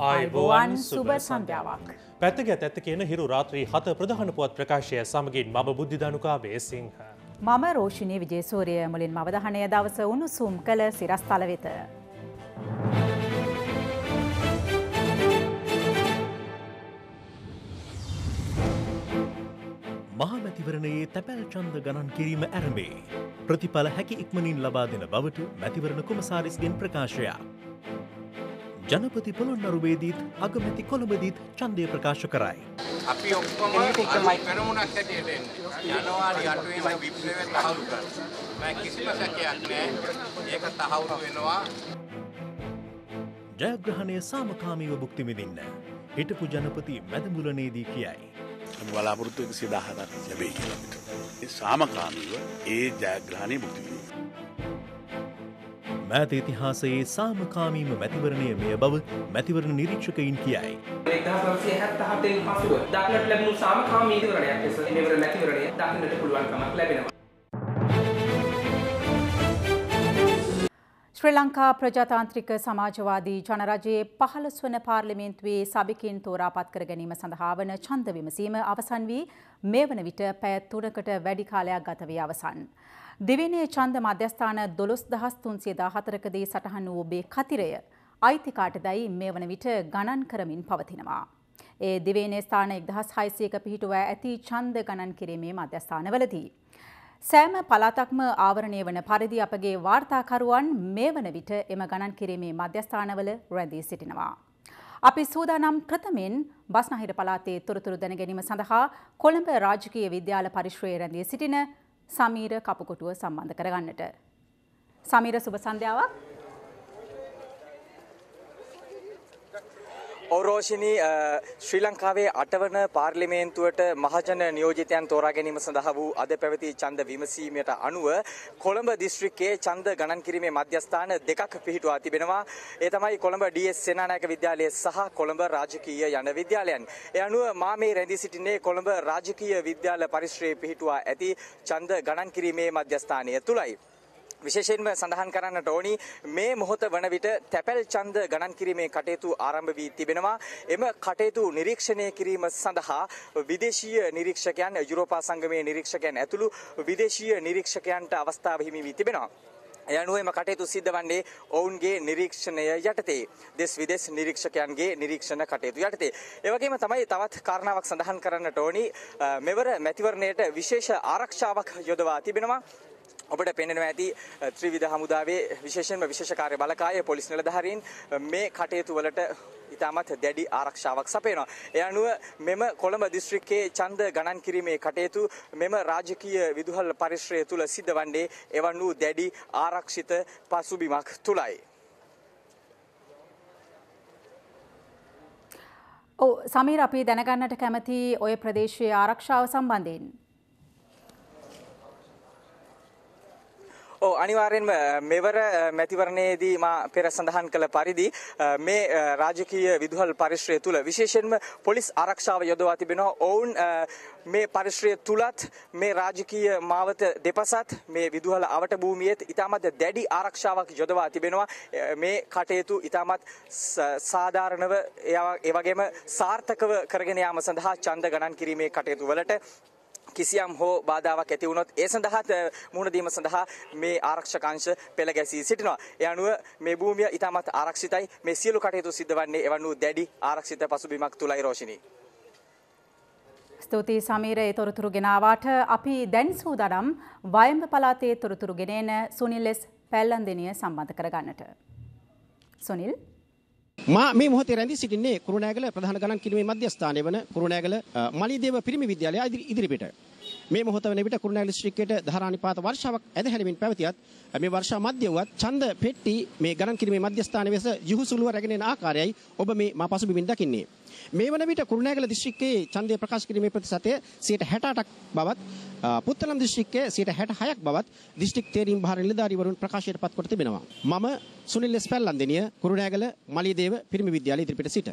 ආයුබෝවන් සුබ සන්ධ්‍යාවක්. පැත්තක ඇත්ත කියන හිරු රාත්‍රී 7 ප්‍රධාන පුවත් ප්‍රකාශය සමගින් මම බුද්ධිදානුකාවේ සිංහ. මම රෝෂිනී විජේසූරිය මුලින්ම අවධානය දවස උණුසුම් කළ සිරස්තල වෙත. මහමැතිවරණයේ තැපැල් ඡන්ද ගණන් කිරීම ආරම්භේ. ප්‍රතිඵල හැකි ඉක්මනින් ලබා දෙන බවට මැතිවරණ කොමසාරිස්ගෙන් ප්‍රකාශයක්. ජනපති පොළොන්නරුවේදීත් අගමැති කොළඹදීත් ඡන්දය ප්‍රකාශ කරයි. අපි ඔක්කොම පෙරමුණක් හැටියට එන්නේ. ජනවාරි 8 වෙනිදා විප්ලවය තහවුරු කරනවා. මම කිසිම සැකයක් නැහැ. ඒක තහවුරු වෙනවා. ජයග්‍රහණය සාමකාමීව භුක්ති විඳින්න හිටපු ජනපති මැදමුලනේදී කියයි. බලාපොරොත්තු 117ක් ලැබෙයි කියලා අපිට. ඒ සාමකාමීව ඒ ජයග්‍රහණය භුක්ති විඳින්න. මෑත ඉතිහාසයේ සාමකාමීම මැතිවරණය මෙය බව මැතිවරණ නිරීක්ෂකයින් කියයි. 1977 පසුව දක්නට ලැබුණු සාමකාමී මැතිවරණයක් ලෙස මෙවර මැතිවරණය දක්නට පුළුවන්කමක් ලැබෙනවා. ශ්‍රී ලංකා ප්‍රජාතාන්ත්‍රික සමාජවාදී ජනරජයේ 15 වන පාර්ලිමේන්තුවේ සභිකින් තෝරාපත් කර ගැනීම සඳහා වන ඡන්ද විමසීම අවසන් වී මේ වන විට පැය 3කට වැඩි කාලයක් ගත වී අවසන්. දිවයිනේ ඡන්ද මධ්‍යස්ථාන 12314කදී සටහන් වූ ඔබේ කතිරය අයිතිකාටදයි මේ වන විට ගණන් කරමින් පවතිනවා. ඒ දිවයිනේ ස්ථාන 1600ක පිහිටුවා ඇති ඡන්ද ගණන් කිරීමේ මධ්‍යස්ථානවලදී සෑම පළාතක්ම ආවරණය වන පරිදි අපගේ වාර්තාකරුවන් මේ වන විට එම ගණන් කිරීමේ මධ්‍යස්ථානවල රැඳී සිටිනවා. අපි සූදානම් ප්‍රථමයෙන් බස්නාහිර පළාතේ තොරතුරු දැන ගැනීම සඳහා කොළඹ රාජකීය විද්‍යාල පරිශ්‍රයේ රැඳී සිටින සමීර කපුකොටුව සම්බන්ධ කරගන්නට. සමීර සුබ සන්ධ්‍යාවක්. රෝෂිනී ශ්‍රී ලංකාවේ 8 වන පාර්ලිමේන්තුවට මහජන නියෝජිතයන් තෝරා ගැනීම සඳහා වූ අද පැවති ඡන්ද විමසීමට අනුව කොළඹ දිස්ත්‍රික්කයේ ඡන්ද ගණන් කිරීමේ මධ්‍යස්ථාන දෙකක් පිහිටුවා තිබෙනවා. ඒ තමයි කොළඹ DS සේනානායක විද්‍යාලය සහ කොළඹ රාජකීය යන විද්‍යාලයන්. ඒ අනුව මා මේ රැඳී සිටින්නේ කොළඹ රාජකීය විද්‍යාල පරිශ්‍රයේ පිහිටුවා ඇති ඡන්ද ගණන් කිරීමේ මධ්‍යස්ථානය තුලයි. විශේෂයෙන්ම සඳහන් කරන්නට ඕනි මේ මොහොත වන විට තැපැල් ඡන්ද ගණන් කිරීමේ කටයුතු ආරම්භ වී තිබෙනවා. එම කටයුතු නිරීක්ෂණය කිරීම සඳහා විදේශීය නිරීක්ෂකයන් යුරෝපා සංගමයේ නිරීක්ෂකයන් ඇතුළු විදේශීය නිරීක්ෂකයන්ට අවස්ථාව හිමි වී තිබෙනවා. ඒ අනුව එම කටයුතු සිද්ධ වන්නේ ඔවුන්ගේ නිරීක්ෂණය යටතේ. දෙස් විදේශ නිරීක්ෂකයන්ගේ නිරීක්ෂණ කටයුතු යටතේ. ඒ වගේම තමයි තවත් කාරණාවක් සඳහන් කරන්නට ඕනි මෙවර මැතිවරණයට විශේෂ ආරක්ෂාවක් යොදවා තිබෙනවා. ඔබට පෙනෙනවා ඇති ත්‍රිවිධ හමුදාවේ විශේෂයෙන්ම විශේෂ කාර්ය බලකාය පොලිස් නිලධාරීන් මේ කටයුතු වලට ඉතාමත් දැඩි ආරක්ෂාවක් සපයනවා. ඒ අනුව මෙම කොළඹ දිස්ත්‍රික්කයේ ඡන්ද ගණන් කිරීමේ කටයුතු මෙම රාජකීය විදුහල් පරිශ්‍රය තුල සිද්ධ වන්නේ එවන් වූ දැඩි ආරක්ෂිත පසුබිමක් තුලයි. සමීර අපි දැනගන්නට කැමති ඔය ප්‍රදේශයේ ආරක්ෂාව සම්බන්ධයෙන්. අනිවාර්යෙන්ම මෙවර මැතිවරණයේදී මා පෙර සඳහන් කළ පරිදි මේ රාජකීය විදුහල් පරිශ්‍රය තුල විශේෂයෙන්ම පොලිස් ආරක්ෂාව යොදවා තිබෙනවා. ඔවුන් මේ පරිශ්‍රය තුලත් මේ රාජකීය මාවත දෙපසත් මේ විදුහල අවට භූමියේත් ඉතාමත් දැඩි ආරක්ෂාවක් යොදවා තිබෙනවා. මේ කටයුතු ඉතාමත් සාධාරණව ඒ වගේම සාර්ථකව කරගෙන යාම සඳහා ඡන්ද ගණන් කිරීමේ කටයුතු වලට කිසියම් හෝ බාධාවක් ඇති වුණොත් ඒ සඳහා මුහුණ දීම සඳහා මේ ආරක්ෂක අංශ පෙළ ගැසී සිටිනවා. ඒ අනුව මේ භූමිය ඉතාමත් ආරක්ෂිතයි. මේ සියලු කටයුතු සිද්ධ වන්නේ එවන් වූ දැඩි ආරක්ෂිත පසුබිමක් තුලයි රෝෂිනී. ස්තුතියි සමීර ඒ තොරතුරු ගෙනාවාට. අපි දැන් සූදානම් වයඹ පළාතේ තොරතුරු ගෙනෙන සුනිල් එස් පැල්ලන්දෙනිය සම්බන්ධ කරගන්නට. සුනිල් මේ මොහොතේ රැඳී සිටින්නේ කුරුණෑගල ප්‍රධාන ගණන් කිරීමේ මධ්‍යස්ථානය වන කුරුණෑගල මලියදේව පිරිමි විද්‍යාලය ඉදිරිපිට. මේ මොහොත වන විට කුරුණෑගල දිස්ත්‍රික්කයේ ධාරානිපාත වර්ෂාවක් ඇදහැරෙමින් පැවතියත් මේ වර්ෂා මැද්දේ වුවත් ඡන්ද පෙට්ටි මේ ගණන් කිරීමේ මධ්‍යස්ථානයේ වෙස යහුසුලුව රැගෙන යන ආකාරයයි ඔබ මේ මා පසුබිමින් දකින්නේ. මේ වන විට කුරුණෑගල දිස්ත්‍රික්කයේ ඡන්දය ප්‍රකාශ කිරීමේ ප්‍රතිශතය 68ක් බවත් පුත්තලම් දිස්ත්‍රික්කයේ 66ක් බවත් දිස්ත්‍රික් තේරීම් භාර නිලධාරීවරුන් ප්‍රකාශයට පත් කොට තිබෙනවා. මම සුනිල් එස් පැල්ලන්දෙනිය කුරුණෑගල මලියදේව පිරිමි විද්‍යාලය ඉදිරිපිට සිට.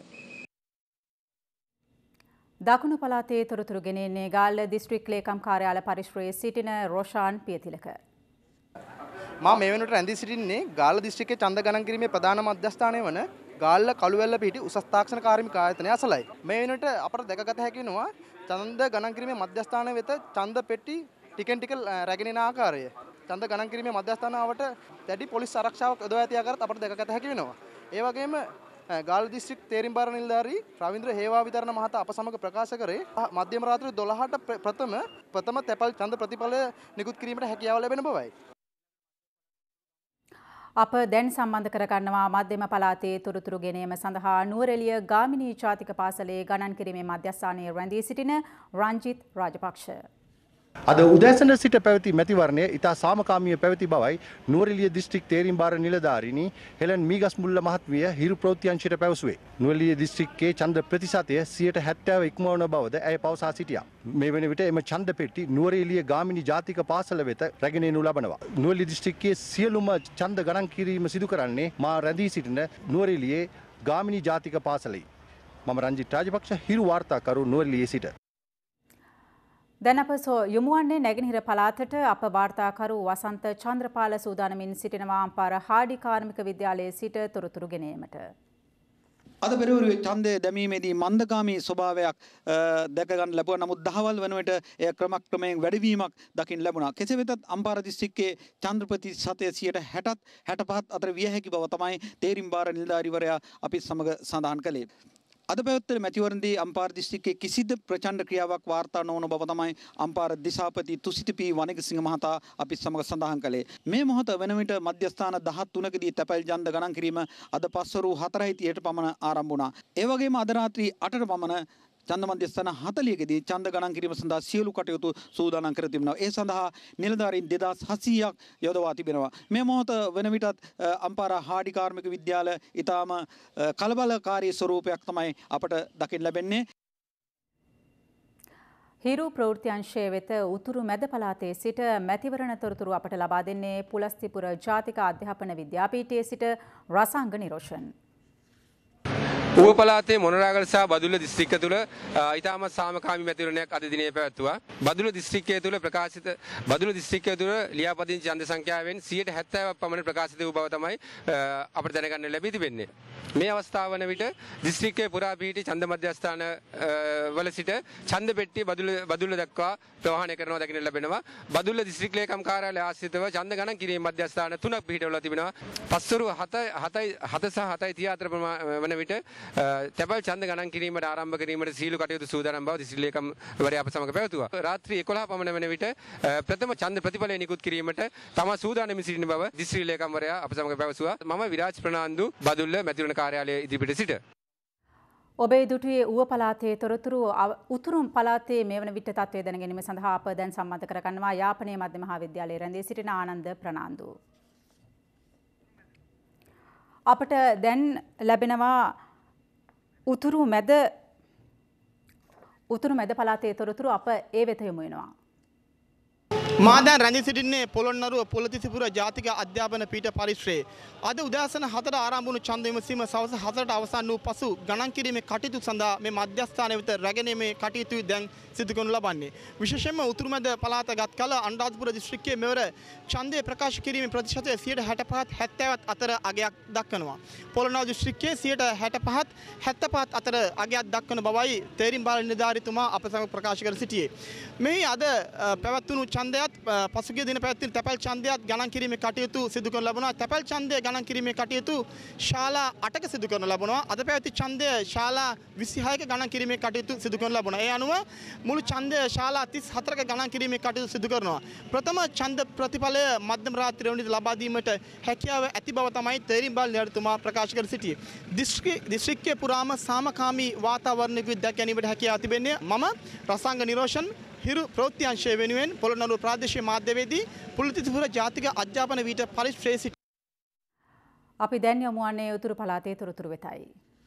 දකුණු පළාතේ තොරතුරු ගෙනෙන්නේ ගාල්ල දිස්ත්‍රික් ලේකම් කාර්යාල පරිශ්‍රයේ සිටින රෝෂාන් පියතිලක. මා මේ වෙනකොට රැඳී සිටින්නේ ගාල්ල දිස්ත්‍රික්කයේ ඡන්ද ගණන් කිරීමේ ප්‍රධාන මධ්‍යස්ථානය වන ගාල්ල කළුවැල්ල පිහිටි උසස් තාක්ෂණ කාර්මික ආයතනය අසලයි. මේ වෙනට අපට දැකගත හැකි වෙනවා ඡන්ද ගණන් කිරීමේ මධ්‍යස්ථාන වෙත ඡන්ද පෙට්ටි ටිකෙන් ටික රැගෙන යන ආකාරය. ඡන්ද ගණන් කිරීමේ මධ්‍යස්ථානාවට දැඩි පොලිස් ආරක්ෂාවක් යොදවා ඇති ආකාරයත් අපට දැකගත හැකි වෙනවා. ඒ වගේම ගාල්ල දිස්ත්‍රික් තේරිම්බාර නිලධාරී රවීන්ද්‍ර හේවා විතරණ මහතා අප සමග ප්‍රකාශ කරේ මධ්‍යම රාත්‍රී 12ට ප්‍රථම තැපැල් ඡන්ද ප්‍රතිඵලය නිකුත් කිරීමට හැකියාව ලැබෙන බවයි. අප දැන් සම්බන්ධ කරගන්නවා මධ්‍යම පළාතේ තොරතුරු ගෙනීම සඳහා නුවරඑළිය ගාමිණී ජාතික පාසලේ ගණන් කිරීමේ මධ්‍යස්ථානයේ රැඳී සිටින රංජිත් රාජපක්ෂ. අද උදෑසන සිට පැවති මැතිවරණය ඉතා සාමකාමීව පැවති බවයි නුවරඑළිය දිස්ත්‍රික් තේරීම්බාර නිලධාරිනී හෙලන් මීගස්මුල්ල මහත්මිය හිරු ප්‍රවෘත්ති පැවසුවේ. නුවරඑළිය දිස්ත්‍රික්කයේ ඡන්ද ප්‍රතිශතය 70% ඉක්මවන බවද ඇය පවසා සිටියා. මේ වන විට එම ඡන්ද පෙට්ටි නුවරඑළිය ගාමිණී ජාතික පාසල වෙත රැගෙන එනු ලබනවා. නුවරඑළිය දිස්ත්‍රික්කයේ සියලුම ඡන්ද ගණන් කිරීම සිදු කරන්නේ මා රැඳී සිටින නුවරඑළියේ ගාමිණී ජාතික පාසලයි. මම රංජිත් රාජපක්ෂ හිරු වාර්තාකරු නුවරඑළියේ සිට. දැන් අප යොමු වන්නේ නැගෙනහිර පළාතට. අප වාර්තාකරු වසන්ත චන්ද්‍රපාල සූදානමින් සිටිනවා අම්පාර හාඩි කාර්මික විද්‍යාලයේ සිට තොරතුරු ගෙනීමට. අද පෙරවරුවේ ඡන්දය දැමීමේදී මන්දගාමී ස්වභාවයක් දැක ගන්න ලැබුවා. නමුත් දහවල් වන විට එය ක්‍රමක්‍රමයෙන් වැඩිවීමක් දකින්න ලැබුණා. කෙසේ වෙතත් අම්පාර දිස්ත්‍රික්කයේ ඡන්ද ප්‍රතිශතය 60ට 65 අතර විය හැකි බව තමයි තේරීම්බාර නිලධාරිවරයා අපිත් සමග සඳහන් කළේ. අද පැවැත්වෙන මැතිවරණදී අම්පාර දිස්ත්‍රික්කයේ කිසිද ප්‍රචණ්ඩ ක්‍රියාවක් වාර්තා නොවන බව තමයි අම්පාර දිසාපති තුසිත පී වනිගසිංහ මහතා අපිත් සමග සඳහන් කළේ. මේ මොහොත වෙන විට මධ්‍යස්ථාන 13කදී තැපැල් ඡන්ද ගණන් කිරීම අද පස්වරු 4:30ට පමණ ආරම්භ වුණා. ඒ වගේම අද රාත්‍රී 8ට පමණ ඡන්ද මධ්‍යස්ථාන 40කදී ඡන්ද ගණන් කිරීම සඳහා සියලු කටයුතු සූදානම් කර තිබෙනවා. ඒ සඳහා නිලධාරීන් 2700ක් යොදවා තිබෙනවා. මේ මොහොත වෙන විටත් අම්පාර හාඩි කාර්මික විද්‍යාල ඊටාම කලබලකාරී ස්වරූපයක් තමයි අපට දකින්න ලැබෙන්නේ. හිරු ප්‍රවෘත්ති අංශයේ වෙත උතුරු මැද පළාතේ සිට මැතිවරණ තොරතුරු අපට ලබා දෙන්නේ පුලස්තිපුර ජාතික අධ්‍යාපන විද්‍යාපීඨයේ සිට රසාංග නිරෝෂන්. ඌව පළාතේ මොනරාගල සහ බදුල්ල දිස්ත්‍රික්ක තුළ ඉතාමත් සාමකාමී මැතිවරණයක් අද දිනේ පැවැත්වුවා. බදුල්ල දිස්ත්‍රික්කය තුළ බදුල්ල දිස්ත්‍රික්කය තුළ ලියාපදිංචි ඡන්ද සංඛ්‍යාවෙන් 70% පමණ ප්‍රකාශිත වූ බව තමයි අපට දැනගන්න ලැබී තිබෙන්නේ. මේ අවස්ථාව වන විට දිස්ත්‍රික්කයේ පුරා පිහිටි ඡන්ද මධ්‍යස්ථාන වල සිට ඡන්ද පෙට්ටිය බදුල්ල දක්වා ප්‍රවාහනය කරනවා දකින්න ලැබෙනවා. බදුල්ල දිස්ත්‍රික් ලේකම් කාර්යාලය ආශ්‍රිතව ඡන්ද ගණන් කිරීමේ මධ්‍යස්ථාන 3ක් පිහිටවලා තිබෙනවා. පස්වරු 7 සහ 7:30 අතර වන විට තැපැල් ඡන්ද ගණන් කිරීමට ආරම්භ කිරීමට සීලු කටයුතු සූදානම් බව දිස්ත්‍රික් ලේකම්වරයා අප සමග පැවතුවා. රාත්‍රී 11 පමණ වන විට ප්‍රථම ඡන්ද ප්‍රතිඵලය නිකුත් කිරීමට තමා සූදානම්ව සිටින බව දිස්ත්‍රික් ලේකම්වරයා අප සමග පැවසුවා. මම විරාජ් ප්‍රනාන්දු බදුල්ල මැතිවරණ කාර්යාලයේ ඉදිරිපිට සිට. ඔබේ දුටුවේ ඌව පළාතේ තොරතුරු උතුරු පළාතේ මේ වන විට තත්ත්වය දැන ගැනීම සඳහා අප දැන් සම්මත කරගන්නවා යාපනයේ මධ්‍ය මහාවිද්‍යාලයේ රැඳී සිටින ආනන්ද ප්‍රනාන්දු. අපට දැන් ලැබෙනවා උතුරු මැද පළාතේ තොරතුරු අප ඒ වෙත යොමු වෙනවා. මා දැන් රැඳී සිටින්නේ පොළොන්නරුව පුලතිසිපුර ජාතික අධ්‍යාපන පීඨ පරිශ්‍රයේ. අද උදෑසන 4ට ආරම්භ වුණු ඡන්ද විමසීම සවස් 4ට අවසන් වූ පසු ගණන් කිරීමේ කටයුතු සඳහා මේ මධ්‍යස්ථානය වෙත රැගෙනීමේ කටයුතු දැන් සිදු කරනු ලබන්නේ. විශේෂයෙන්ම උතුරු මැද පළාත ගත් කල අනුරාධපුර දිස්ත්‍රික්කයේ මෙවර ඡන්දය ප්‍රකාශ කිරීමේ ප්‍රතිශතය 65% 70% අතර අගයක් දක්වනවා. පොළොන්නරුව දිස්ත්‍රික්කයේ 65% 75% අතර අගයක් දක්වන බවයි තේරීම්බාර නිලධාරීතුමා අප සමග ප්‍රකාශ කර සිටියේ. මේ අද පැවැත්වුණු ඡන්දයත් පසුගිය දින පැවැත්වුණු තැපැල් ඡන්දයත් ගණන් කිරීමේ කටයුතු සිදු කරනු ලබනවා. තැපැල් ඡන්දය ගණන් කිරීමේ කටයුතු ශාලා 8ක සිදු කරනු ලබනවා. අද පැවැති ඡන්දය ශාලා 26ක ගණන් කිරීමේ කටයුතු සිදු කරනු ලබනවා. ඒ අනුව මුළු ඡන්දය ශාලා 34ක ගණන් කිරීමේ කටයුතු සිදු කරනවා. ප්‍රථම ඡන්ද ප්‍රතිඵලය මධ්‍යම රාත්‍රිය වෙනිදා ලබා දීමට හැකියාව ඇති බව තමයි තේරීම්බාර නිලධාරීතුමා ප්‍රකාශ කර සිටියේ. දිස්ත්‍රික්කයේ පුරාම සාමකාමී වාතාවරණයක දැක ගැනීමට හැකියාව තිබෙන්නේ. මම රසාංග නිරෝෂන් හිරු ප්‍රවෘත්ති අංශය වෙනුවෙන් පොළොන්නරුව ප්‍රාදේශීය මාධ්‍යවේදී පුලතිසිපුර ජාතික අධ්‍යාපන පීඨ පරිශ්‍රයේ සිට අපි දැන් යමු වන්නේ උතුරු පළාතේ තොරතුරු වෙතයි.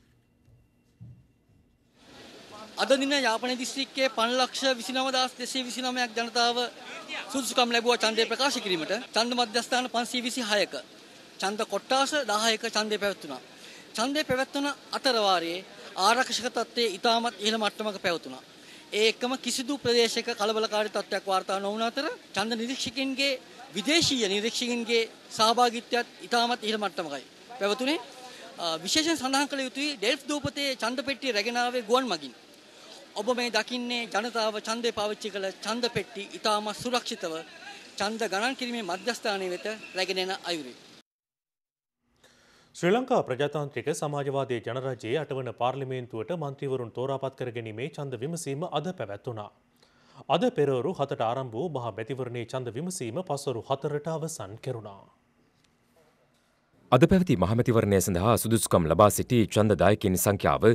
අද දින යාපනයේ දිස්ත්‍රික්කයේ 5,29,229ක් ජනතාව සුදුසුකම් ලැබුවා ඡන්දය ප්‍රකාශ කිරීමට. ඡන්ද මධ්‍යස්ථාන 526ක ඡන්ද කොට්ටාස 10ක ඡන්දය පැවැත්වුණා. ඡන්දය පැවැත්වන අතර වාරයේ ආරක්ෂක තත්ත්වයේ ඉතාමත් ඉහළ මට්ටමක පැවතුණා. ඒ එක්කම කිසිදු ප්‍රදේශයක කලබලකාරී තත්ත්වයක් වාර්තා නොවුන අතර ඡන්ද නිරීක්ෂකයන්ගේ විදේශීය නිරීක්ෂකයන්ගේ සහභාගීත්වයත් ඉතාමත් ඉහළ මට්ටමකයි පැවතුනේ. විශේෂයෙන් සඳහන් කළ යුතුයි ඩෙල්ෆ් දූපතේ ඡන්ද පෙට්ටිය රැගෙන ආවේ ගුවන් මගින්. ඔබ මේ දකින්නේ ජනතාව ඡන්දේ පාවිච්චි කළ ඡන්ද පෙට්ටි ඉතාමත් සුරක්ෂිතව ඡන්ද ගණන් කිරීමේ මධ්‍යස්ථානයේ වෙත රැගෙන එන අයුරුයි. ශ්‍රී ලංකා ප්‍රජාතාන්ත්‍රික සමාජවාදී ජනරජයේ 8 වන පාර්ලිමේන්තුවට මන්ත්‍රීවරුන් තෝරාපත් කර ගැනීමේ ඡන්ද විමසීම අද පැවැත්වුණා. අද පෙරවරු 7ට ආරම්භ වූ මහා මැතිවරණයේ ඡන්ද විමසීම පස්වරු 4ට අවසන් කෙරුණා. අද පැවති මහමැතිවරණය සඳහා සුදුසුකම් ලබා සිටි ඡන්දදායකින් සංඛ්‍යාව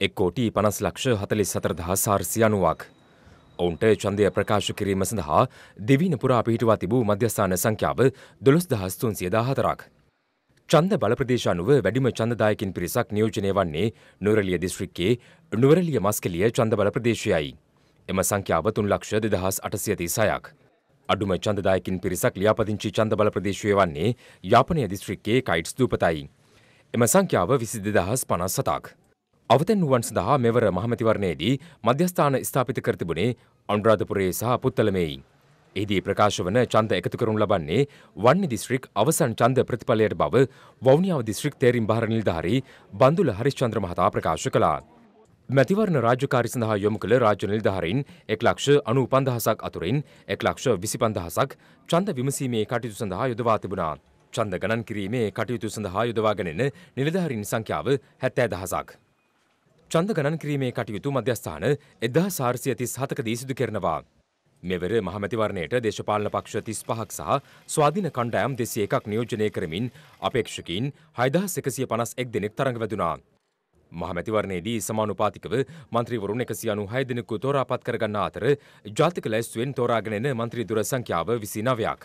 1,50,40,490ක්. ඔවුන්ට ඡන්දය ප්‍රකාශ කිරීම සඳහා දෙවින පුරා පිහිටුවා තිබූ මධ්‍යස්ථාන සංඛ්‍යාව 12,314ක්. ඡන්ද බල ප්‍රදේශ අනුව වැඩිම ඡන්දදායකින් පිරිසක් නියෝජනය වන්නේ නුවරඑළිය දිස්ත්‍රික්කයේ නුවරඑළිය මස්කෙලිය ඡන්ද බල ප්‍රදේශයයි. එම සංඛ්‍යාව 3,02,836ක්. අඩුම ඡන්දදායකින් පිරිසක් ලියාපදිංචි ඡන්ද බල ප්‍රදේශයේ වන්නේ යාපනය දිස්ත්‍රික්කයේ කයිට්ස් දූපතයි. එම සංඛ්‍යාව 22,057ක්. අවතැන් වූවන් සඳහා මෙවර මහමැතිවරණයේදී මධ්‍යස්ථාන ස්ථාපිත කර තිබුණේ අනුරාධපුරයේ සහ පුත්තලමේයි. එහිදී ප්‍රකාශ වන ඡන්ද එකතු කරනු ලබන්නේ වන්නි දිස්ත්‍රික් අවසන් ඡන්ද ප්‍රතිඵලයට බව වවුනියාව දිස්ත්‍රික් තේරීම් භාර නිලධාරී බන්දුල හරිශ්චන්ද්‍ර මහතා ප්‍රකාශ කළා. මැතිවරණ රාජකාරී සඳහා යොමු කළ රාජ්‍ය නිලධාරීන් 1,95,000ක් අතුරින් 1,25,000ක් ඡන්ද විමසීමේ කටයුතු සඳහා යොදවා තිබුණා. ඡන්ද ගණන් කිරීමේ කටයුතු සඳහා යොදවා ගැනෙන නිලධාරීන් සංඛ්‍යාව 70,000ක්. ඡන්ද ගණන් කිරීමේ කටයුතු මධ්‍යස්ථාන 1,437කදී සිදු කරනවා. මෙවර මහමැතිවරණයට දේශපාලන පක්ෂ 35ක් සහ ස්වාධීන කණ්ඩායම් 201ක් නියෝජනය කරමින් අපේක්ෂකයින් 6,151 දෙනෙක් තරඟ වැදුණා. මහමැතිවරණයේදී සමානුපාතිකව මන්ත්‍රීවරුන් 196 දෙනෙකු තෝරාපත් කරගන්නා අතර ජාතික ලැයිස්තුවෙන් තෝරාගෙන එන මන්ත්‍රී දුර සංඛ්‍යාව 29ක්.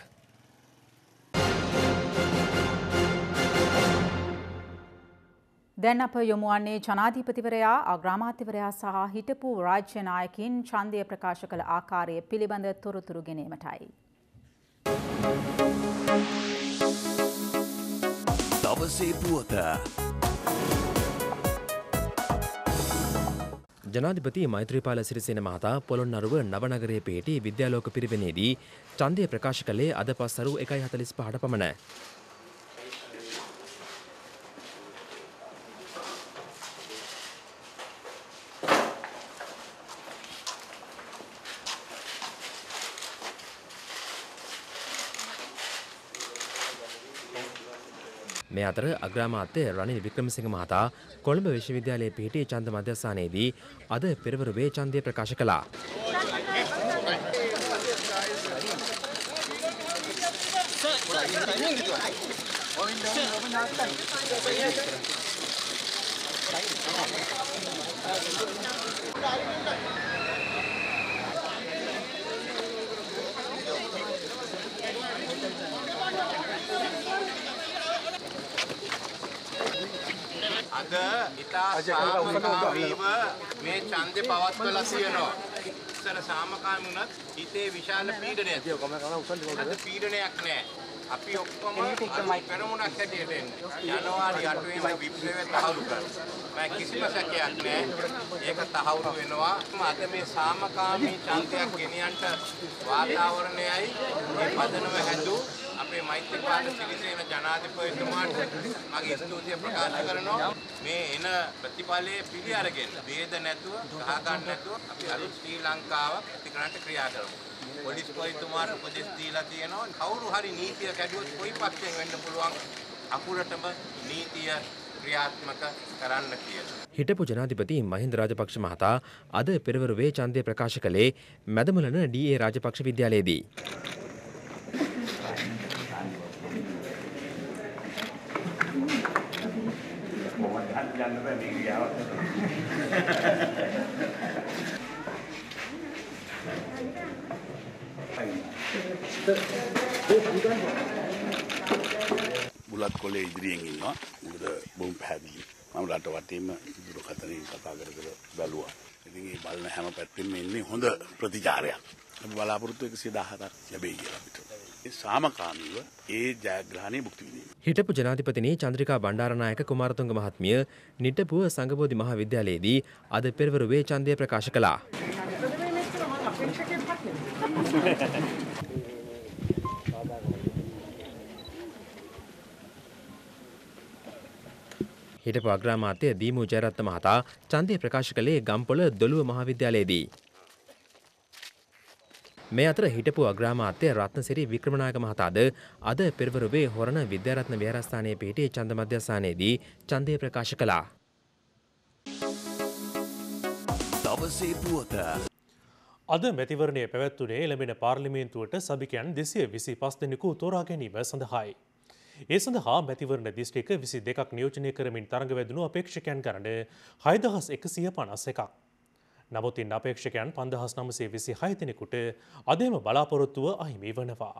දැන් අප යොමු වන්නේ ජනාධිපතිවරයා අග්‍රාමාත්‍යවරයා සහ හිටපු රාජ්‍ය නායකින් ඡන්දය ප්‍රකාශ කළ ආකාරය පිළිබඳ තොරතුරු ගෙනීමටයි. දවසේ පුවත ජනාධිපති මෛත්‍රීපාල සිරිසේන මහතා පොළොන්නරුව නවනගරයේ පිහිටි විද්‍යාලෝක පිරිවෙනේදී ඡන්දය ප්‍රකාශ කළේ අද පස්වරු 1:45ට පමණ. මේ අතර අග්‍රාමාත්‍ය රනිල් වික්‍රමසිංහ මහතා කොළඹ විශ්වවිද්‍යාලයේ පිහිටි ඡන්ද මධ්‍යස්ථානයේදී අද පෙරවරුවේ ඡන්දය ප්‍රකාශ කළා. අද ඉතා සාමකාමීව මේ ඡන්දේ පවත්වලා තියෙනවා. ඉස්සර සාමකාමී වුණත් හිතේ විශාල පීඩනයක්. අද පීඩනයක් නැහැ. අපි ඔක්කොම පෙරමුණක් හැටියට එන්නේ. ජනවාරි 8 වෙනිදා විප්ලවය තහවුරු කරනවා. මම කිසිම සැකයක් නැහැ. ඒක තහවුරු වෙනවා. අද මේ සාමකාමී ඡන්දයක් ගෙනියන්න වාතාවරණයයි මේ පදනම හැදූ අපේ මෛත්‍රීපාල සිරිසේන ජනාධිපතිතුමාට මගේ ස්තුතිය ප්‍රකාශ කරනවා. මේ එන ප්‍රතිඵලයේ පිළි අරගෙන ભેද නැතුව ගහ ගන්න නැතුව අපි අලුත් ශ්‍රී ලංකාවක් ප්‍රතික්‍රමණයට ක්‍රියා කරමු. පොලිස් පොයිතුමාට උපදෙස් දීලා තියෙනවා කවුරු හරි නීතිය කැඩුවොත් කොයි පක්ෂයෙන් වෙන්න පුළුවන් අකුරටම නීතිය ක්‍රියාත්මක කරන්න කියලා. හිටපු ජනාධිපති මහින්ද රාජපක්ෂ මහතා අද පෙරවරුවේ ඡන්දය ප්‍රකාශ කළේ මැදමුලන ඩී.ඒ. රාජපක්ෂ විද්‍යාලයේදී. බුලත් කොලේ ඉදිරියෙන් ඉන්නවා. මොකද බොම් පැහැදිලි. මම රට වටේම දුරකථනයෙන් කතා කර බැලුවා. ඉතින් මේ බලන හැම පැත්තෙම ඉන්නේ හොඳ ප්‍රතිචාරයක්. අපි බලාපොරොත්තු 117ක් ලැබෙයි කියලා අපිට. ඒ සාමකාමීව ඒ ජයග්‍රහණය භුක්ති විඳින්න. හිටපු ජනාධිපතිනි චන්ද්‍රිකා බණ්ඩාරනායක කුමාරතුංග මහත්මිය නිට්ටපුව සංඝබෝධි මහා විද්‍යාලයේදී අද පෙරවරුවේ ඡන්දය ප්‍රකාශ කළා. හිටපු අග්‍රාමාත්‍ය දීමු ජයරත්න මහතා ඡන්දය ප්‍රකාශ කළේ ගම්පොළ දොළුව මහාවිද්‍යාලයේදී. මේ අතර හිටපු අග්‍රාමාත්‍ය රත්නසිරි වික්‍රමනායක මහතාද අද පෙරවරුවේ හොරණ විද්‍යාරත්න විහාරස්ථානයේ පිහිටි ඡන්ද මධ්‍යස්ථානයේදී ඡන්දය ප්‍රකාශ කළා. දවසේ පුවත අද මැතිවරණය පැවැත්වුණේ ලැබෙන පාර්ලිමේන්තුවට සභිකයන් 225 දෙනෙකු තෝරා ගැනීම සඳහායි. ඒ සඳහා මැතිවරණ දිස්ත්‍රික්ක 22ක් නියෝජනය කරමින් තරඟ වැදුණු අපේක්ෂකයන් ගණන 6151ක්. නමුත් ඉන් අපේක්ෂකයන් 5926 දෙනෙකුට අදම බලාපොරොත්තුව අහිමි වනවා.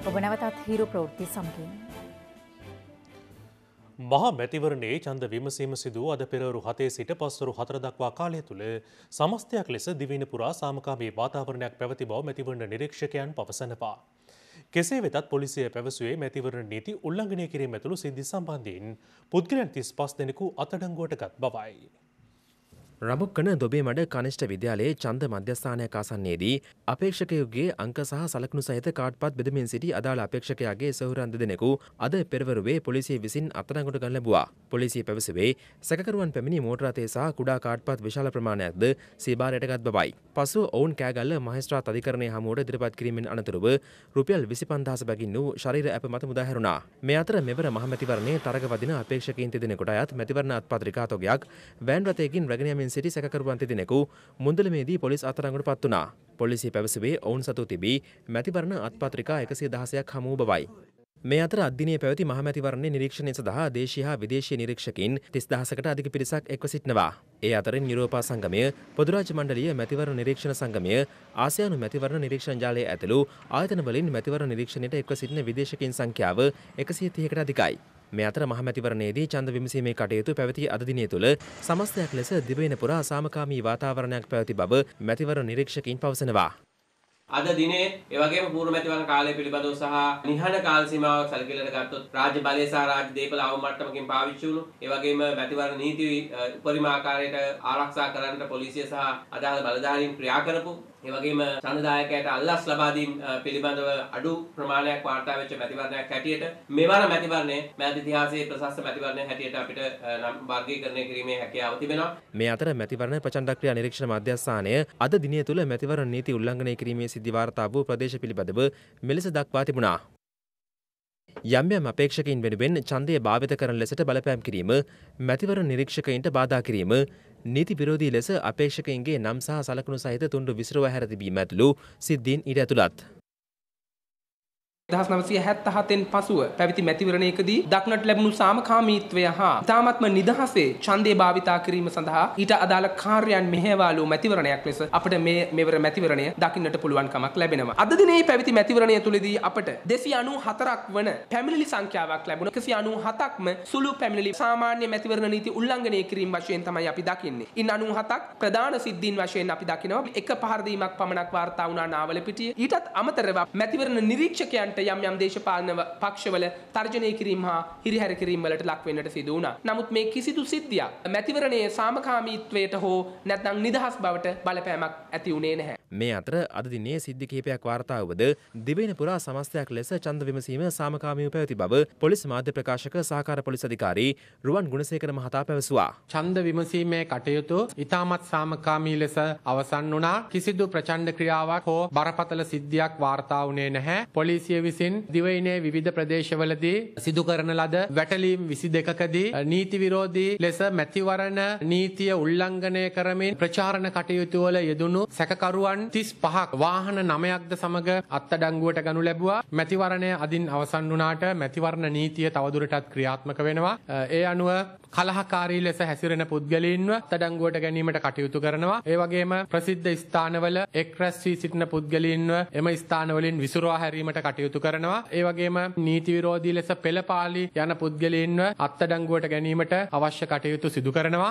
ඔබ නැවතත් හිරු ප්‍රවෘත්ති සමගින්. මහා මැතිවරණයේ ඡන්ද විමසීම සිදු අද පෙරවරු 7 සිට පස්වරු 4 දක්වා කාලය තුල සමස්තයක් ලෙස දිවයින පුරා සාමකාමී වාතාවරණයක් පැවති බව මැතිවරණ නිරීක්ෂකයන් පවසනවා. කෙසේ වෙතත් පොලිසිය පැවසුවේ මැතිවරණ නීති උල්ලංඝනය කිරීම ඇතුළු සිද්ධි සම්බන්ධයෙන් පුද්ගලයන් 35 දෙනෙකු අත්අඩංගුවට ගත් බවයි. රඹුක්කන දොබේ මඩ කනිෂ්ඨ විද්‍යාලයේ ඡන්ද මධ්‍යස්ථානයක් ආසන්නයේදී අපේක්ෂකයෙකුගේ අංක සහ සලකුණු සහිත කාඩ්පත් බෙදමින් සිටි අදාළ අපේක්ෂකයාගේ සොහොරන් දෙදෙනෙකු අද පෙරවරුවේ පොලිසිය විසින් අත්අඩංගුවට ගන්න ලැබුවා. පොලිසිය පැවසුවේ සැකකරුවන් පැමිණි මෝටර රථය සහ කුඩා කාඩ්පත් විශාල ප්‍රමාණයක්ද සීබාරයට ගත් බවයි. පසුව ඔවුන් කෑගල්ල මහේස්ත්‍රාත් අධිකරණයේ හමුවට ඉදිරිපත් කිරීමෙන් අනතුරුව රුපියල් 25000 බැගින් වූ ශරීර ඇප මත මුදා හැරුණා. මේ අතර මෙවර මහමැතිවරණයේ තරග වදින අපේක්ෂකයින් දෙදෙනෙකුට අයත් මැතිවරණ අත්පත්‍රිකා තොගයක් වෑන් රථයකින් රැගෙන යමින් සිටි සැකකරුවන් දෙදෙනෙකු මුන්දලමේදී පොලිස් අත්අඩංගුවට පත් වුණා. පොලිසිය පැවසුවේ ඔවුන් සතු තිබී මැතිවරණ අත්පත්‍රිකා 116ක් හමු වූ බවයි. මේ අතර අද්දිනයේ පැවති මහමැතිවරණයේ නිරීක්ෂණය සඳහා දේශීය හා විදේශීය නිරීක්ෂකින් 30000කට අධික පිරිසක් එක්ව සිටිනවා. ඒ අතරින් යුරෝපා සංගමය, පොදු රාජ්‍ය මණ්ඩලීය මැතිවරණ නිරීක්ෂණ සංගමය, ආසියානු මැතිවරණ නිරීක්ෂණ ජාලය ඇතුළු ආයතන වලින් මැතිවරණ නිරීක්ෂණයට එක්ව සිටින විදේශිකයින් සංඛ්‍යාව 130කට අධිකයි. මේ අතර මහමැතිවරණයේදී ඡන්ද විමසීමේ කටයුතු පැවති අද දිනය තුළ සමස්තයක් ලෙස දිවයින පුරා සාමකාමී වාතාවරණයක් පැවති බව මැතිවරණ නිරීක්ෂකයින් පවසනවා. අද දිනේ ඒ වගේම පූර්ව මැතිවරණ කාලය පිළිබඳව සහ නිහඬ කාල සීමාවක් සැලකිලිට ගත්තොත් රාජ්‍ය බලය සහ රාජ්‍ය දේපල අවම මට්ටමකින් පාවිච්චි වුණු ඒ වගේම මැතිවරණ නීති උපරිම ආකාරයට ආරක්ෂා කරන්නට පොලිසිය සහ අදාළ බලධාරීන් ක්‍රියා කරපු ඒ වගේම ඡන්දදායකයට අල්ලස් ලබා දීම පිළිබඳව අඩු ප්‍රමාණයක් වාර්තා වෙච්ච මැතිවරණයක් හැටියට මෙවර මැතිවරණය මෑත ඉතිහාසයේ ප්‍රශස්ත මැතිවරණයක් හැටියට අපිට නම් වර්ගීකරණය කිරීමේ හැකියාව තිබෙනවා. මේ අතර මැතිවරණ ප්‍රචණ්ඩ ක්‍රියා නිරීක්ෂණ මධ්‍යස්ථානය අද දිනය තුළ මැතිවරණ නීති උල්ලංඝනය කිරීමේ සිද්ධි වාර්තා වූ ප්‍රදේශ පිළිබඳව මෙලෙස දක්වා තිබුණා. යම් යම් අපේක්ෂකයින් වෙනුවෙන් ඡන්දය භාවිත කරන ලෙසට බලපෑම් කිරීම, මැතිවරණ නිරීක්ෂකයින්ට බාධා කිරීම, නීති විරෝධී ලෙස අපේක්ෂකයින්ගේ නම් සහ සලකුණු සහිත තුන්ඩු විසිරුවා හැර තිබීම ඇතුළු සිද්ධීන් ඊට ඇතුළත්. 1977න් පසුව පැවති මැතිවරණයකදී දක්නට ලැබුණු සාමකාමීත්වය හා ඉතාමත්ම නිදහසේ ඡන්දය භාවිතා කිරීම සඳහා ඊට අදාළ කාර්යයන් මෙහෙයවාලු මැතිවරණයක් ලෙස අපට මෙවර මැතිවරණය දකින්නට පුළුවන් කමක් ලැබෙනවා. අද දිනේ පැවති මැතිවරණය තුලදී අපට 294ක් වන පැමිණිලි සංඛ්‍යාවක් ලැබුණා. 197ක්ම සුළු පැමිණිලි සාමාන්‍ය මැතිවරණ නීති උල්ලංඝනය කිරීම වශයෙන් තමයි අපි දකින්නේ. ඉන් 97ක් ප්‍රධාන සිද්ධීන් වශයෙන් අපි දකිනවා. එක පහර දීමක් පමණක් වාර්තා වුණා නාවලපිටිය. ඊටත් අමතරව මැතිවරණ නිරීක්ෂකයන්ට යම් යම් දේශපාලන පක්ෂවල තර්ජනය කිරීම හා හිරිහැර කිරීම වලට ලක් වෙන්නට සිදු වුණා. නමුත් මේ කිසිදු සිද්ධියක් මැතිවරණයේ සාමකාමීත්වයට හෝ නැත්නම් නිදහස් බවට බලපෑමක් ඇති වුණේ නැහැ. මේ අතර අද දිනේ සිද්ධි කිහිපයක් වාර්තා වුවද දිවයින පුරා සමස්තයක් ලෙස ඡන්ද විමසීම සාමකාමීව පැවති බව පොලිස් මාධ්‍ය ප්‍රකාශක සහකාර පොලිස් අධිකාරී රුවන් ගුණසේකර මහතා පැවසුවා. ඡන්ද විමසීමේ කටයුතු ඉතාමත් සාමකාමී ලෙස අවසන් වුණා. කිසිදු ප්‍රචණ්ඩ ක්‍රියාවක් හෝ බරපතල සිද්ධියක් වාර්තා වුණේ නැහැ. පොලිසිය විසින් දිවයිනේ විවිධ ප්‍රදේශවලදී සිදු කරන ලද වැටලීම් 22කදී නීති විරෝධී ලෙස මැතිවරණ නීතිය උල්ලංඝනය කරමින් ප්‍රචාරණ කටයුතු වල යෙදුණු සැකකරුවන් 35ක් වාහන 9ක්ද සමග අත්අඩංගුවට ගනු ලැබුවා. මැතිවරණය අදින් අවසන් වුණාට මැතිවරණ නීතිය තවදුරටත් ක්‍රියාත්මක වෙනවා. ඒ අනුව කලහකාරී ලෙස හැසිරෙන පුද්ගලයින්ව අත්අඩංගුවට ගැනීමට කටයුතු කරනවා. ඒ වගේම ප්‍රසිද්ධ ස්ථානවල එක් රැස් වී සිටින පුද්ගලයින්ව එම ස්ථානවලින් විසිරුවා හැරීමට කටයුතු කරනවා. ඒ වගේම නීති විරෝධී ලෙස පෙළපාලි යන පුද්ගලයින්ව අත්අඩංගුවට ගැනීමට අවශ්‍ය කටයුතු සිදු කරනවා.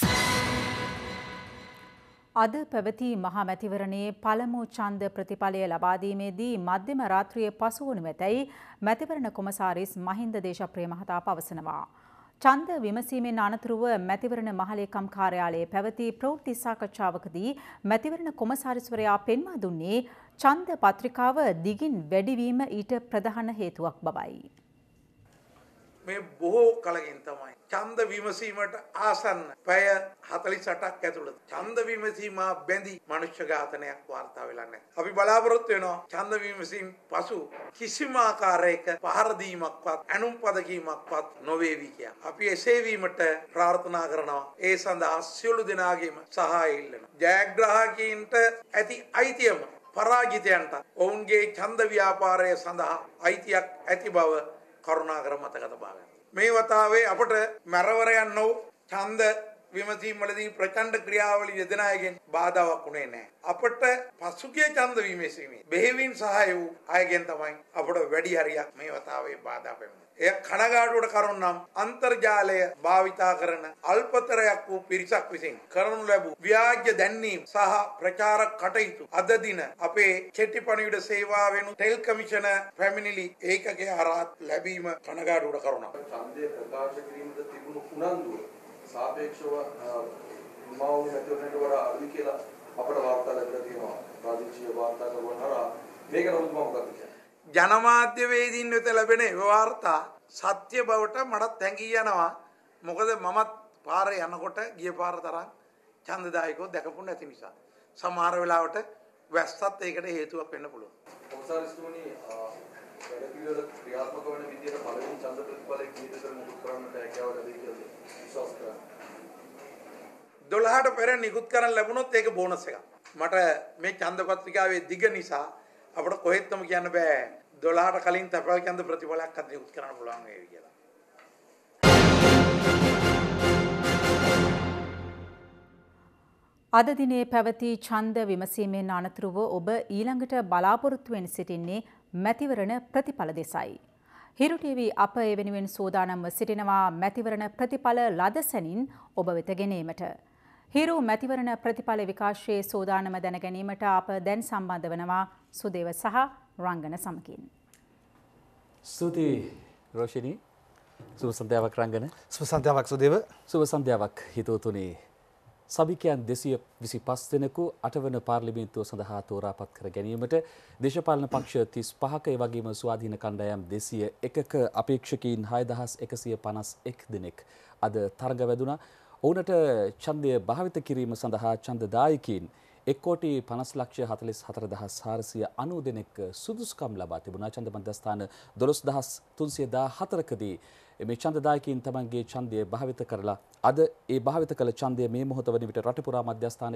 අද පැවති මහා මැතිවරණයේ පළමු ඡන්ද ප්‍රතිඵලය ලබා දීමේදී මධ්‍යම රාත්‍රියේ පසු වනු ඇතැයි මැතිවරණ කොමසාරිස් මහින්ද දේශප්‍රිය මහතා පවසනවා. ඡන්ද විමසීමෙන් අනතුරුව මැතිවරණ මහලේකම් කාර්යාලයේ පැවති ප්‍රවෘත්ති සාකච්ඡාවකදී මැතිවරණ කොමසාරිස්වරයා පෙන්වා දුන්නේ ඡන්ද පත්‍රිකාව දිගින් වැඩිවීම ඊට ප්‍රධාන හේතුවක් බවයි. මේ බොහෝ කලකින් තමයි ඡන්ද විමසීමට ආසන්න පැය 48ක් ඇතුළත ඡන්ද විමසීම බැඳි මනුෂ්‍ය ඝාතනයක් වාර්තා වෙලා නැහැ. අපි බලාපොරොත්තු වෙනවා ඡන්ද විමසීම පසු කිසිම ආකාරයක පහර දීමක්වත් ඇනුම් පද කීමක්වත් නොවේවි කියලා. අපි එසේ වීමට ප්‍රාර්ථනා කරනවා. ඒ සඳහා සියලු දෙනාගේම සහාය ඉල්ලනවා. ජයග්‍රාහකීන්ට ඇති අයිතියම පරාජිතයන්ට ඔවුන්ගේ ඡන්ද ව්‍යාපාරය සඳහා අයිතියක් ඇති බව කරුණාකර මතක තබා ගන්න. මේ වතාවේ අපට මැරවරයන් නොව ඡන්ද විමසීම් වලදී ප්‍රචණ්ඩ ක්‍රියාවලිය යෙදෙන අයගෙන් බාධාවක් උනේ නැහැ. අපට පසුගිය ඡන්ද විමසීමේ බෙහෙවින් සහාය වූ අයගෙන් තමයි අපට වැඩි හරියක් මේ වතාවේ බාධා පැමිණෙන්නේ. එය කනගාටුවට කරුණ නම් අන්තර්ජාලය භාවිතා කරන අල්පතරයක් වූ පිරිසක් විසින් කරනු ලැබූ ව්‍යාජ දැන්වීම් සහ ප්‍රචාරක කටයුතු අද දින අපේ කෙටි පණිවිඩ සේවාවෙනු ටෙල් කමිෂන පැමිණිලි ඒකකයේ හරහා ලැබීම කනගාටුවට කරුණක්. ඡන්දය ප්‍රකාශ කිරීමද තිබුණු උනන්දුව සාපේක්ෂව මාවුනි මැතිවරණයට වඩා අඩුයි කියලා අපට වාර්තා ලැබිලා තියෙනවා. ප්‍රාදේශීය වාර්තා කරන හරහා මේක නමුත් මම මොකක්ද කියන්නේ? ජනමාධ්‍යවේදීන් වෙත ලැබෙන වාර්තා සත්‍ය බවට මටත් හැඟී යනවා. මොකද මමත් පාරේ යනකොට ගිය පාර තරම් ඡන්දදායකව දැකපු නැති නිසා. සමහර වෙලාවට වැස්සත් ඒකට හේතුවක් වෙන්න පුළුවන්. කොමසාරිස්තුමනි වැඩ පිළිවෙල ක්‍රියාත්මක වන විදිහට පළවෙනි ඡන්ද ප්‍රතිඵලයේ කීයකට මුකුත් කරන්නට හැකියාව ලැබෙයි කියලා විශ්වාස කරනවා. 12ට පෙර නිකුත් කරන්න ලැබුණොත් ඒක බෝනස් එකක්. මට මේ ඡන්ද පත්‍රිකාවේ දිග නිසා අපිට කොහෙත්ම කියන්න බෑ 12ට කලින් තපල් ඡන්ද ප්‍රතිඵලයක් අද නිකුත් කරන්න පුළුවන් වේවි කියලා. අද දිනේ පැවති ඡන්ද විමසීමෙන් අනතුරුව ඔබ ඊළඟට බලාපොරොත්තු වෙන සිටින්නේ මැතිවරණ ප්‍රතිඵල දෙසයි. හිරු TV අප ඒ වෙනුවෙන් සූදානම්ව සිටිනවා මැතිවරණ ප්‍රතිඵල ලද සැනින් ඔබ වෙත ගෙනීමට. හිරු මැතිවරණ ප්‍රතිඵල විකාශයේ සූදානම දැන ගැනීමට අප දැන් සම්බන්ධ වනවා සුදේව සහ රංගන සමගින්. ස්තුතියි රෝෂිනී. සුබ සන්ධ්‍යාවක් රංගන. සුබ සන්ධ්‍යාවක් සුදේව. සුබ සන්ධ්‍යාවක් හිතවතුනි. සභිකයන් 225 දෙනෙකු 8 වන පාර්ලිමේන්තුව සඳහා තෝරාපත් කර ගැනීමට දේශපාලන පක්ෂ 35ක ඒ වගේම ස්වාධීන කණ්ඩායම් 201ක අපේක්ෂකයින් 6151 දෙනෙක් අද තරඟ වැදුණා. ඔවුනට ඡන්දය භාවිත කිරීම සඳහා ඡන්දදායකයින් 1,50,44,490 දෙනෙක් සුදුසුකම් ලබා තිබුණා. ඡන්ද මධ්‍යස්ථාන 12314කදී මේ ඡන්දදායකයින් තමන්ගේ ඡන්දය භාවිත කරලා අද ඒ භාවිත කළ ඡන්දය මේ මොහොත වන විට රට පුරා මධ්‍යස්ථාන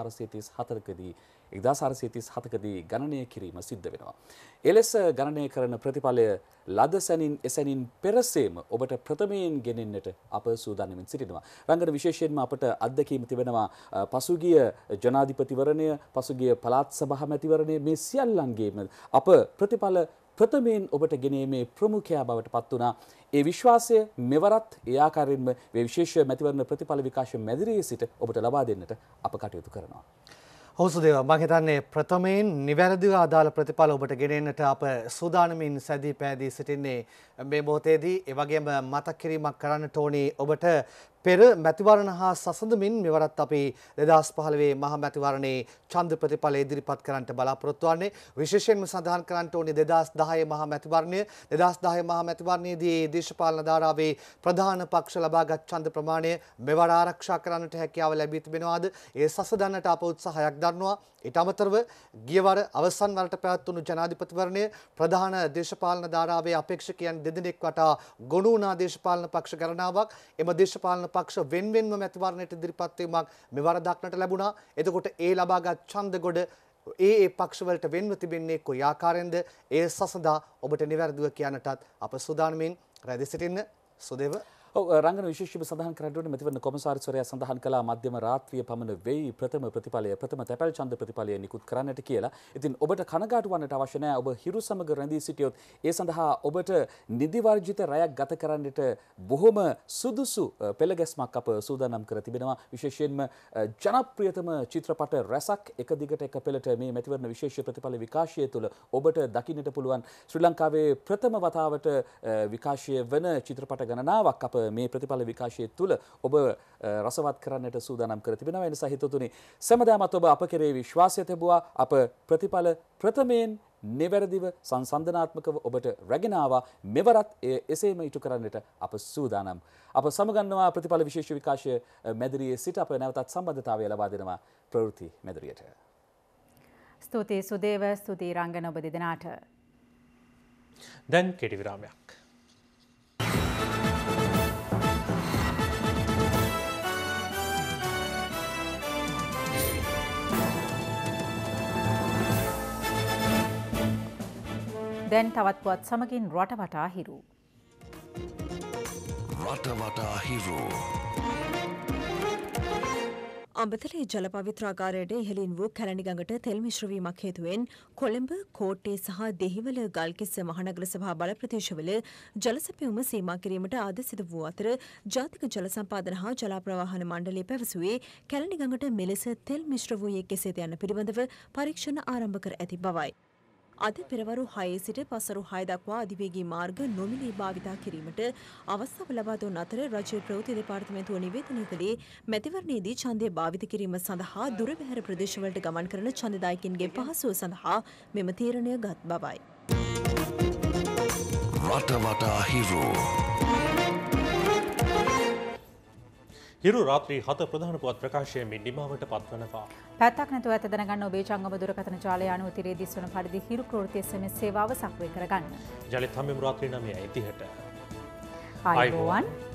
1437කදී ගණනය කිරීම සිද්ධ වෙනවා. එලෙස ගණනය කරන ප්‍රතිඵලය ලද සැනින් එසැනින් පෙරසේම ඔබට ප්‍රථමයෙන් ගෙනෙන්නට අප සූදානම්ව සිටිනවා. රංගන විශේෂයෙන්ම අපට අත්දැකීම තිබෙනවා පසුගිය ජනාධිපතිවරණය, පසුගිය පළාත් සභා මැතිවරණය මේ සියල්ලන්ගේම අප ප්‍රතිඵල ප්‍රථමයෙන් ඔබට ගෙනීමේ ප්‍රමුඛයා බවට පත් වුණා. ඒ විශ්වාසය මෙවරත් ඒ ආකාරයෙන්ම මේ විශේෂ මැතිවරණ ප්‍රතිඵල විකාශ මැදිරියේ සිට ඔබට ලබා දෙන්නට අප කටයුතු කරනවා. ඔව් සුදේව, මම හිතන්නේ ප්‍රථමයෙන් නිවැරදිව අදාළ ප්‍රතිඵල ඔබට ගෙනෙන්නට අප සූදානමින් සැදී පැහැදී සිටින්නේ මේ මොහොතේදී. ඒ වගේම මතක් කිරීමක් කරන්නට ඕනේ ඔබට පෙර මැතිවරණ හා සසඳමින් මෙවරත් අපි 2015 මහ මැතිවරණයේ ඡන්ද ප්‍රතිඵල ඉදිරිපත් කරන්නට බලාපොරොත්තු වෙන්නේ. විශේෂයෙන්ම සඳහන් කරන්නට ඕනේ 2010 මහ මැතිවරණය. 2010 මහ මැතිවරණයේදී දේශපාලන ධාරාවේ ප්‍රධාන පක්ෂ ලබාගත් ඡන්ද ප්‍රමාණය මෙවර ආරක්ෂා කරන්නට හැකියාව ලැබී තිබෙනවාද? ඒ සසඳන්නට අප උත්සාහයක් දරනවා. ඊට අමතරව ගියවර අවසන් වරට පැවැත්වුණු ජනාධිපතිවරණය ප්‍රධාන දේශපාලන ධාරාවේ අපේක්ෂකයන් දෙදෙනෙක් වටා ගොනු වුණා දේශපාලන පක්ෂ ගණනාවක්. එම දේශපාලන පක්ෂ වෙන්වෙන්ම මැතිවරණයට ඉදිරිපත් වීමක් මෙවර දක්නට ලැබුණා. එතකොට ඒ ලබාගත් ඡන්ද ගොඩ ඒ පක්ෂවලට වෙන්ව තිබෙන්නේ කොයි ආකාරයෙන්ද? ඒ සසඳා ඔබට නිවැරදිව කියන්නටත් අප සූදානමින් රැඳී සිටින්න. සුදේව. රංගන විශේෂව සඳහන් කරන්න ඕනේ මැතිවරණ කොමසාරිස්වරයා සඳහන් කළා මධ්‍යම රාත්‍රිය පමණ වෙයි ප්‍රථම තැපැල් ඡන්ද ප්‍රතිඵලය නිකුත් කරන්නට කියලා. ඉතින් ඔබට කනගාටු වන්නට අවශ්‍ය නැහැ. ඔබ හිරු සමග රැඳී සිටියොත් ඒ සඳහා ඔබට නිදි වර්ජිත රැයක් ගත කරන්නට බොහොම සුදුසු පෙළගැස්මක් අප සූදානම් කර තිබෙනවා. විශේෂයෙන්ම ජනප්‍රියතම චිත්‍රපට රැසක් එක දිගට එක පෙළට මේ මැතිවරණ විශේෂ ප්‍රතිඵල විකාශය තුළ ඔබට දකින්නට පුළුවන්. ශ්‍රී ලංකාවේ ප්‍රථම වතාවට විකාශය වන චිත්‍රපට ගණනාවක් අප මේ ප්‍රතිඵල විකාශය තුළ ඔබ රසවත් කරන්නට සූදානම් කර තිබෙනවා. ඒ නිසා හිතතුනි සෑමදාමත් ඔබ අප කෙරේ විශ්වාසය තිබුවා. අප ප්‍රතිඵල ප්‍රථමයෙන් නිවැරදිව සංසන්දනාත්මකව ඔබට රැගෙන ආවා. මෙවරත් එසේම ඉටු කරන්නට අප සූදානම්. අප සමගන්නවා ප්‍රතිඵල විශේෂ විකාශය මැදිරියේ සිට අප නැවතත් සම්බන්ධතාවය ලබා දෙනවා ප්‍රවෘත්ති මැදිරියට. ස්තුතියි සුදේව, ස්තුතියි රංගන ඔබ දෙදෙනාට. දැන් කෙටි විරාමයක්. දැන් තවත් පුවත් සමගින් රටවටා හිරු. රටවටා හිරු. අඹතලේ ජල පවිත්‍රාගාරයට ඉහළින් වූ කැලණි ගඟට තෙල් මිශ්‍ර වීමක් හේතුවෙන් කොළඹ, කෝට්ටේ සහ දෙහිවල ගල්කිස්ස මහනගර සභා බල ප්‍රදේශවල ජල සැපයුම සීමා කිරීමට ආද සිදු වූ අතර ජාතික ජල සම්පාදන හා ජල ප්‍රවාහන මණ්ඩලය පැවසුවේ කැලණි ගඟට මෙලෙස තෙල් මිශ්‍ර වූයේ කෙසේද යන පිළිබඳව පරීක්ෂණ ආරම්භ කර ඇති බවයි. අද පෙරවරු 6 සිට පසරු 6 දක්වා අධිවේගී මාර්ග නොමිලේ භාවිතා කිරීමට අවස්ථාව ලබා දුන් අතර රජයේ ප්‍රවෘත්ති දෙපාර්තමේන්තුව නිවේදනය කළේ මැතිවරණයේදී ඡන්දය භාවිත කිරීම සඳහා දුර බැහැර ප්‍රදේශවලට ගමන් කරන ඡන්දදායකින්ගේ පහසුව සඳහා මෙම තීරණය ගත් බවයි. රටවටා හිරු හිරු රාත්‍රී 7 ප්‍රධාන පුවත් ප්‍රකාශයෙන් නිමාවට පත්වනවා. පැත්තක් නැතුව ඇත දැනගන්න ඔබේ ජංගම දුරකථන ජාලය අනුව තිරේ දිස්වන පරිදි හිරු ප්‍රවෘත්ති SMS සේවාව සක්‍රිය කරගන්න. ජලිත හැම රාත්‍රී 9:30ට. ආයුබෝවන්.